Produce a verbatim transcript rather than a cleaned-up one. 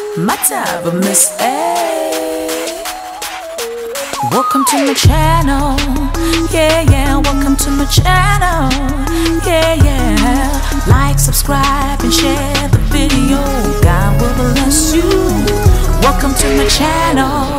Mmatema, Miss A. Welcome to my channel, yeah, yeah. Welcome to my channel, yeah, yeah. Like, subscribe, and share the video. God will bless you. Welcome to my channel.